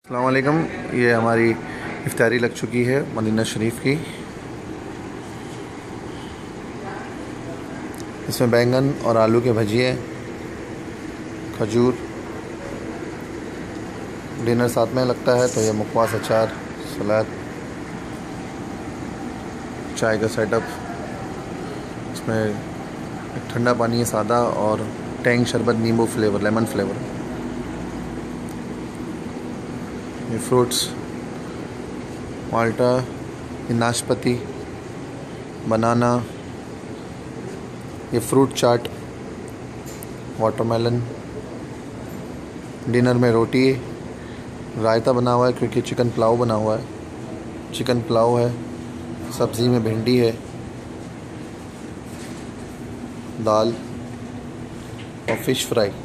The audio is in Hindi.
अस्सलाम वालेकुम। ये हमारी इफ्तारी लग चुकी है मदीना शरीफ की। इसमें बैंगन और आलू के भजिए, खजूर। डिनर साथ में लगता है तो ये मुखवास, अचार, सलाद, चाय का सेटअप। इसमें एक ठंडा पानी है सादा, और टैंग शरबत नींबू फ्लेवर, लेमन फ्लेवर। ये फ्रूट्स, माल्टा, ये नाशपाती, बनाना, ये फ्रूट चाट, वाटरमेलन। डिनर में रोटी, रायता बना हुआ है क्योंकि चिकन पुलाव बना हुआ है। चिकन पुलाव है, सब्ज़ी में भिंडी है, दाल और फ़िश फ्राई।